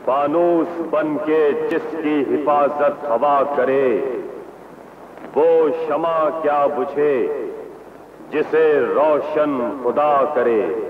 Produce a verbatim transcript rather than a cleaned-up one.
फानूस बन के जिसकी हिफाजत हवा करे, वो शमा क्या बुझे जिसे रोशन खुदा करे।